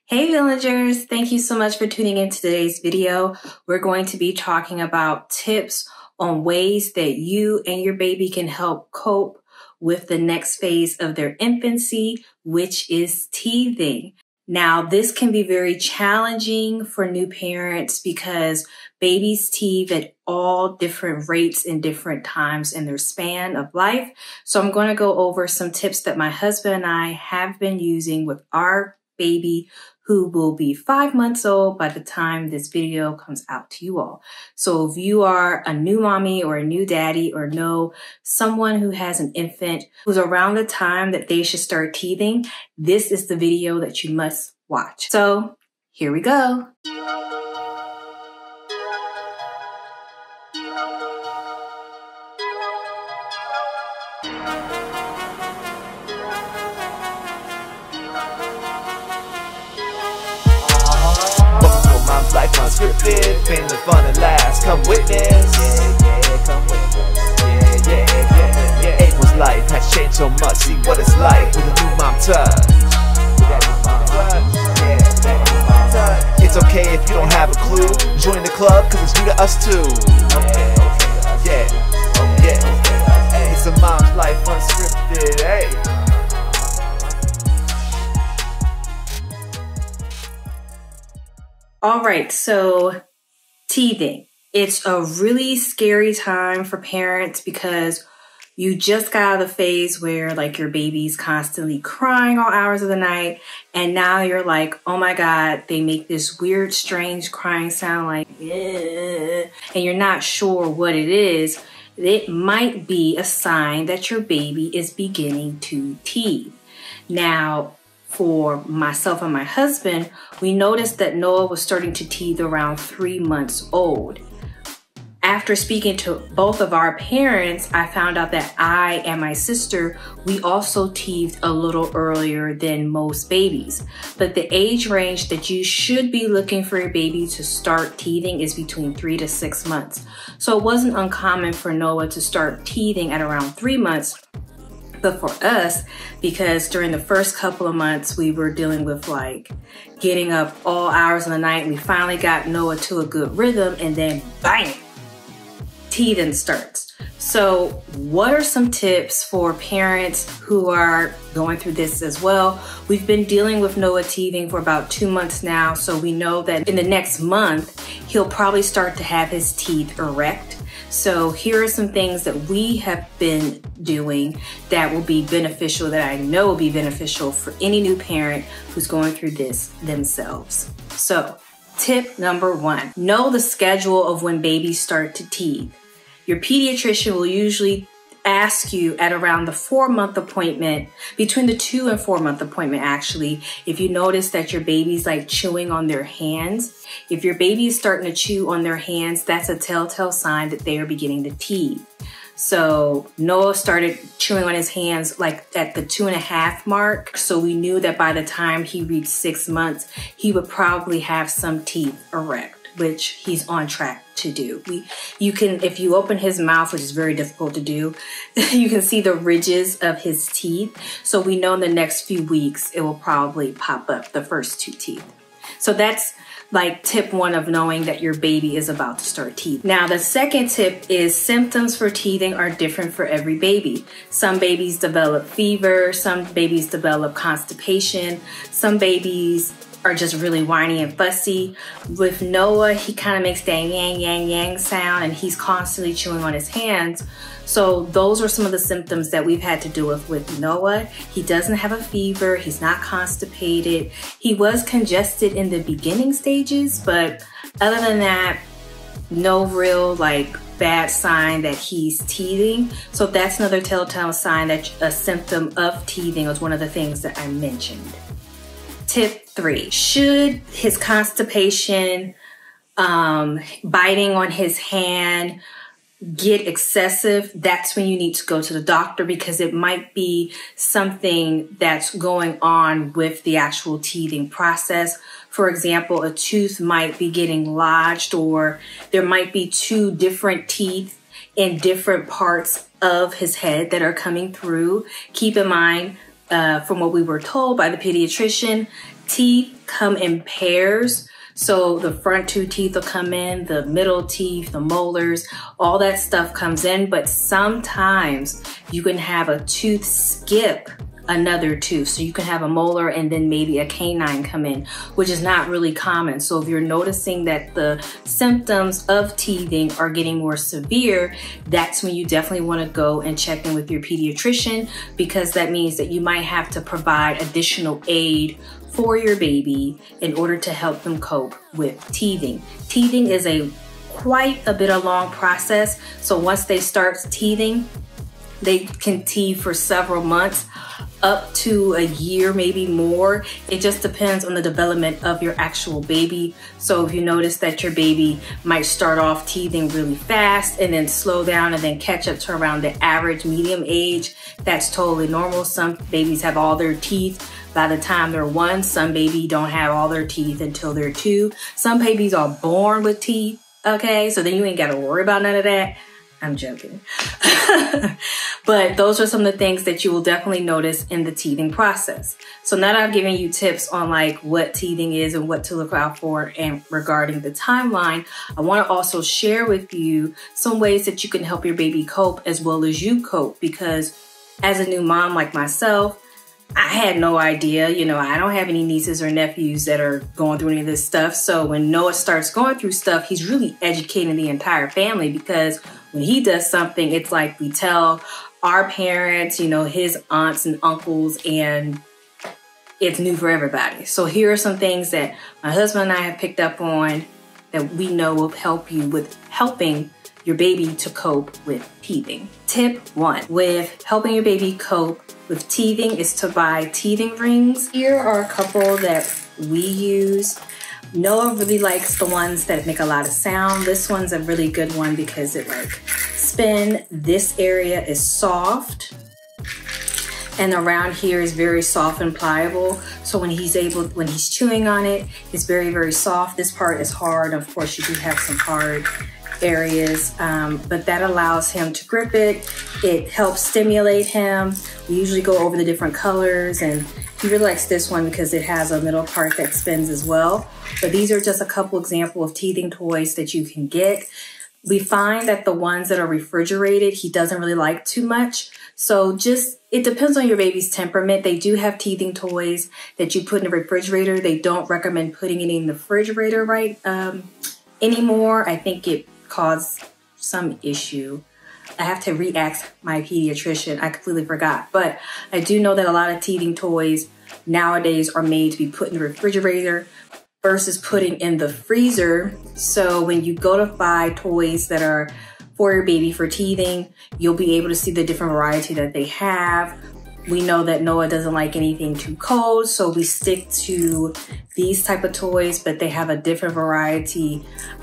Hey villagers, thank you so much for tuning in to today's video. We're going to be talking about tips on ways that you and your baby can help cope with the next phase of their infancy, which is teething. Now, this can be very challenging for new parents because babies teeth at all different rates and different times in their span of life. So I'm going to go over some tips that my husband and I have been using with our baby who will be 5 months old by the time this video comes out to you all. So if you are a new mommy or a new daddy or know someone who has an infant who's around the time that they should start teething, this is the video that you must watch. So here we go. Unscripted, pain the fun and last. Come witness. Come witness. April's life has changed so much. See what it's like with a new mom touch. It's okay if you don't have a clue. Join the club, cause it's new to us too. It's a mom's life unscripted, hey. All right, so teething. It's a really scary time for parents because you just got out of the phase where like your baby's constantly crying all hours of the night. And now you're like, oh my God, they make this weird, strange crying sound like, and you're not sure what it is. It might be a sign that your baby is beginning to teeth. Now, for myself and my husband, we noticed that Noah was starting to teeth around 3 months old. After speaking to both of our parents, I found out that I and my sister, we also teethed a little earlier than most babies. But the age range that you should be looking for your baby to start teething is between 3 to 6 months. So it wasn't uncommon for Noah to start teething at around 3 months. But for us, because during the first couple of months, we were dealing with like getting up all hours of the night, and we finally got Noah to a good rhythm, and then bang, teething starts. So what are some tips for parents who are going through this as well? We've been dealing with Noah teething for about 2 months now, so we know that in the next month, he'll probably start to have his teeth erect. So here are some things that we have been doing that will be beneficial, that I know will be beneficial for any new parent who's going through this themselves. So tip number 1, know the schedule of when babies start to teeth. Your pediatrician will usually ask you at around the 4-month appointment, between the 2 and 4-month appointment actually, if you notice that your baby's like chewing on their hands. If your baby is starting to chew on their hands, that's a telltale sign that they are beginning to teeth. So Noah started chewing on his hands like at the 2.5 mark. So we knew that by the time he reached 6 months, he would probably have some teeth erect, which he's on track to do. You can, if you open his mouth, which is very difficult to do, you can see the ridges of his teeth. So we know in the next few weeks, it will probably pop up the first 2 teeth. So that's like tip 1 of knowing that your baby is about to start teething. Now, the second tip is symptoms for teething are different for every baby. Some babies develop fever, some babies develop constipation, some babies are just really whiny and fussy. With Noah, he kind of makes that yang, yang, yang sound, and he's constantly chewing on his hands. So those are some of the symptoms that we've had to deal with Noah. He doesn't have a fever. He's not constipated. He was congested in the beginning stages, but other than that, no real like bad sign that he's teething. So that's another telltale sign that a symptom of teething was one of the things that I mentioned. Tip 3, should his constipation, biting on his hand get excessive, that's when you need to go to the doctor because it might be something that's going on with the actual teething process. For example, a tooth might be getting lodged, or there might be 2 different teeth in different parts of his head that are coming through. Keep in mind, from what we were told by the pediatrician, Teeth come in pairs. So the front 2 teeth will come in, the middle teeth, the molars, all that stuff comes in. But sometimes you can have a tooth skip another tooth. So you can have a molar and then maybe a canine come in, which is not really common. So if you're noticing that the symptoms of teething are getting more severe, that's when you definitely want to go and check in with your pediatrician, because that means that you might have to provide additional aid for your baby in order to help them cope with teething. Teething is quite a bit of long process. So once they start teething, they can teeth for several months, up to a year, maybe more. It just depends on the development of your actual baby. So if you notice that your baby might start off teething really fast and then slow down and then catch up to around the average medium age, that's totally normal. Some babies have all their teeth by the time they're 1. Some babies don't have all their teeth until they're 2. Some babies are born with teeth, okay? So then you ain't gotta worry about none of that. I'm joking. But those are some of the things that you will definitely notice in the teething process. So now that I've given you tips on like what teething is and what to look out for and regarding the timeline, I want to also share with you some ways that you can help your baby cope as well as you cope, because as a new mom like myself, I had no idea, you know, I don't have any nieces or nephews that are going through any of this stuff. So when Noah starts going through stuff, he's really educating the entire family, because when he does something, it's like we tell our parents, you know, his aunts and uncles, and it's new for everybody. So here are some things that my husband and I have picked up on that we know will help you with helping your baby to cope with teething. Tip 1 with helping your baby cope with teething is to buy teething rings. Here are a couple that we use. Noah really likes the ones that make a lot of sound. This one's a really good one because it like spin. This area is soft, and around here is very soft and pliable. So when he's chewing on it, it's very, very soft. This part is hard. Of course, you do have some hard areas, but that allows him to grip it. It helps stimulate him. We usually go over the different colors, and he really likes this one because it has a middle part that spins as well. But these are just a couple examples of teething toys that you can get. We find that the ones that are refrigerated, he doesn't really like too much. So it depends on your baby's temperament. They do have teething toys that you put in the refrigerator. They don't recommend putting it in the refrigerator anymore. I think it caused some issue. I have to re-ask my pediatrician. I completely forgot. But I do know that a lot of teething toys nowadays are made to be put in the refrigerator versus putting in the freezer. So when you go to buy toys that are for your baby for teething, you'll be able to see the different variety that they have. We know that Noah doesn't like anything too cold, so we stick to these type of toys, but they have a different variety.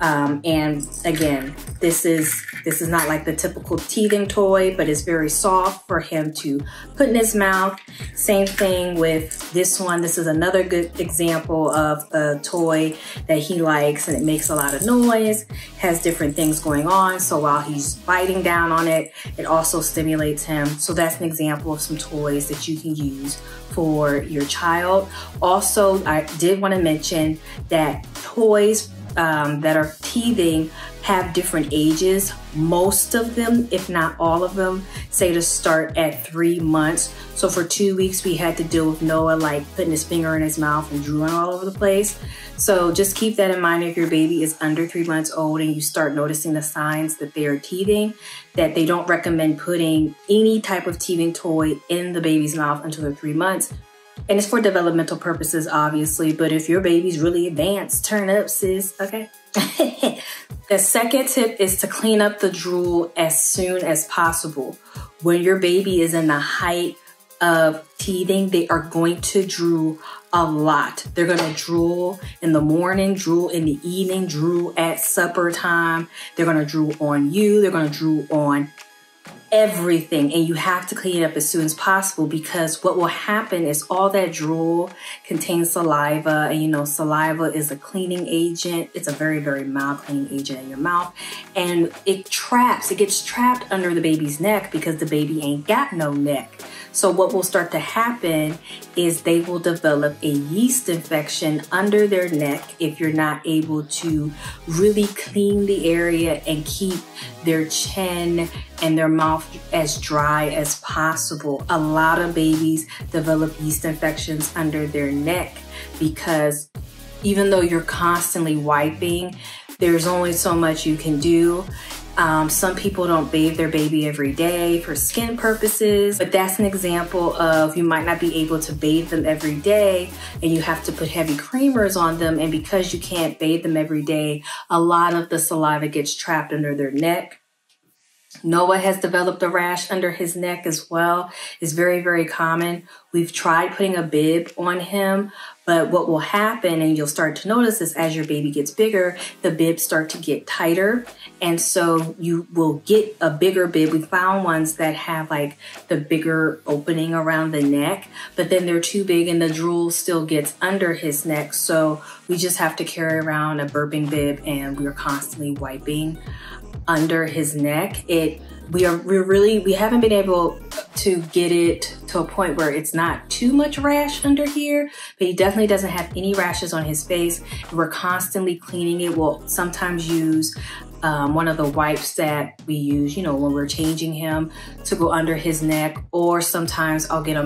And again, this is not like the typical teething toy, but it's very soft for him to put in his mouth. Same thing with this one. This is another good example of a toy that he likes, and it makes a lot of noise, has different things going on. So while he's biting down on it, it also stimulates him. So that's an example of some toys that you can use for your child. Also, I did want to mention that toys that are teething have different ages. Most of them, if not all of them, say to start at 3 months. So for 2 weeks, we had to deal with Noah like putting his finger in his mouth and drooling all over the place. So just keep that in mind if your baby is under 3 months old and you start noticing the signs that they are teething, that they don't recommend putting any type of teething toy in the baby's mouth until they're 3 months. And it's for developmental purposes, obviously, but if your baby's really advanced, turn up, sis, okay? The second tip is to clean up the drool as soon as possible. When your baby is in the height of teething, they are going to drool a lot. They're gonna drool in the morning, drool in the evening, drool at supper time. They're gonna drool on you. They're gonna drool on everything, and you have to clean it up as soon as possible, because what will happen is all that drool contains saliva, and you know saliva is a cleaning agent. It's a very, very mild cleaning agent in your mouth, and it gets trapped under the baby's neck because the baby ain't got no neck. So what will start to happen is they will develop a yeast infection under their neck if you're not able to really clean the area and keep their chin and their mouth as dry as possible. A lot of babies develop yeast infections under their neck because even though you're constantly wiping, there's only so much you can do. Some people don't bathe their baby every day for skin purposes, but that's an example of you might not be able to bathe them every day and you have to put heavy creamers on them. And because you can't bathe them every day, a lot of the saliva gets trapped under their neck. Noah has developed a rash under his neck as well. It's very, very common. We've tried putting a bib on him, but what will happen, and you'll start to notice this as your baby gets bigger, the bibs start to get tighter. And so you will get a bigger bib. We found ones that have like the bigger opening around the neck, but then they're too big and the drool still gets under his neck. So we just have to carry around a burping bib and we're constantly wiping under his neck. We haven't been able to get it to a point where it's not too much rash under here, but he definitely doesn't have any rashes on his face. We're constantly cleaning it. We'll sometimes use one of the wipes that we use, you know, when we're changing him to go under his neck, or sometimes I'll get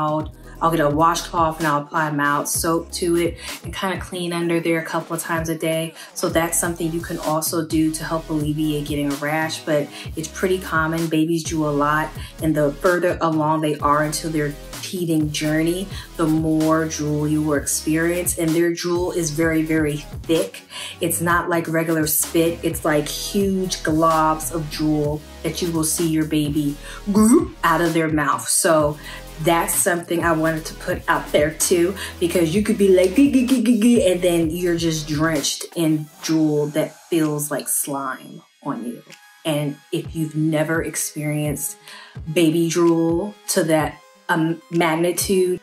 a washcloth and I'll apply mild soap to it and kind of clean under there a couple of times a day. So that's something you can also do to help alleviate getting a rash, but it's pretty common. Babies drool a lot, and the further along they are into their teething journey, the more drool you will experience. And their drool is very, very thick. It's not like regular spit. It's like huge globs of drool that you will see your baby out of their mouth. So that's something I wanted to put out there too, because you could be like, and then you're just drenched in drool that feels like slime on you. And if you've never experienced baby drool to that magnitude.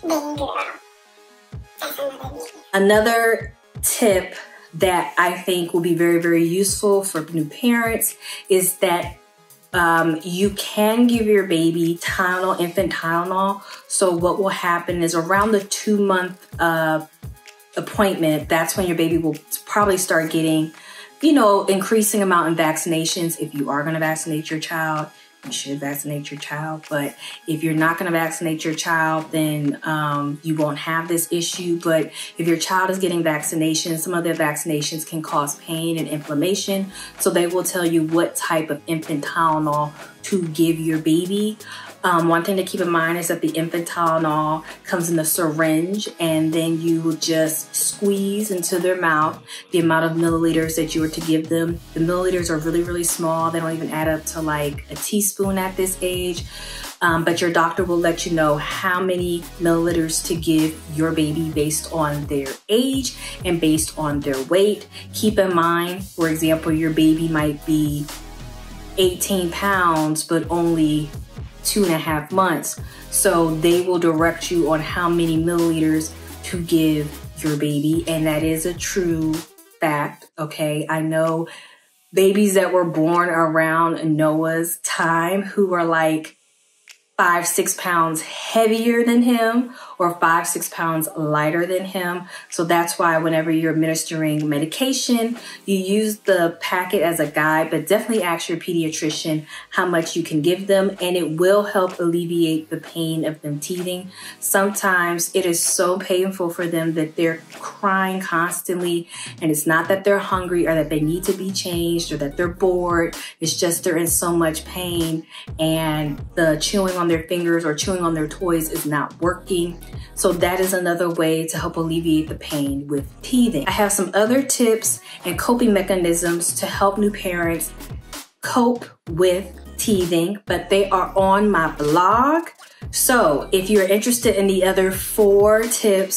Another tip that I think will be very, very useful for new parents is that you can give your baby Tylenol, infant Tylenol. So what will happen is around the 2-month appointment, that's when your baby will probably start getting, you know, increasing amount in vaccinations. If you are going to vaccinate your child, you should vaccinate your child. But if you're not going to vaccinate your child, then you won't have this issue. But if your child is getting vaccinations, some of their vaccinations can cause pain and inflammation. So they will tell you what type of infant Tylenol to give your baby. One thing to keep in mind is that the infant Tylenol comes in a syringe, and then you will just squeeze into their mouth the amount of milliliters that you were to give them. The milliliters are really, really small. They don't even add up to like a teaspoon at this age. But your doctor will let you know how many milliliters to give your baby based on their age and based on their weight. Keep in mind, for example, your baby might be 18 pounds, but only 2.5 months. So they will direct you on how many milliliters to give your baby. And that is a true fact. Okay. I know babies that were born around Noah's time who are like 5-6 pounds heavier than him or 5-6 pounds lighter than him. So that's why whenever you're administering medication, you use the packet as a guide, but definitely ask your pediatrician how much you can give them, and it will help alleviate the pain of them teething. Sometimes it is so painful for them that they're crying constantly, and it's not that they're hungry or that they need to be changed or that they're bored. It's just they're in so much pain, and the chewing on their fingers or chewing on their toys is not working. So that is another way to help alleviate the pain with teething. I have some other tips and coping mechanisms to help new parents cope with teething, but they are on my blog. So if you're interested in the other 4 tips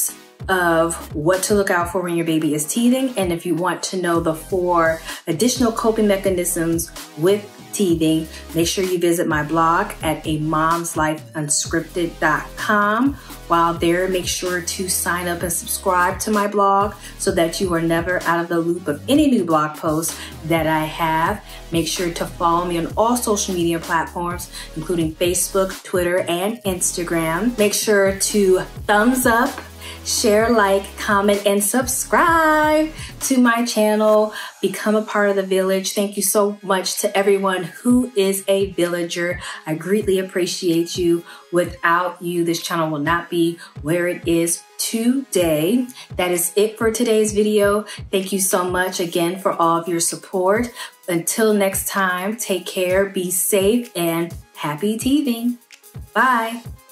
of what to look out for when your baby is teething. And if you want to know the 4 additional coping mechanisms with teething, make sure you visit my blog at amomslifeunscripted.com. While there, make sure to sign up and subscribe to my blog so that you are never out of the loop of any new blog posts that I have. Make sure to follow me on all social media platforms, including Facebook, Twitter, and Instagram. Make sure to thumbs up, share, like, comment, and subscribe to my channel. Become a part of the village. Thank you so much to everyone who is a villager. I greatly appreciate you. Without you, this channel will not be where it is today. That is it for today's video. Thank you so much again for all of your support. Until next time, take care, be safe, and happy teething. Bye.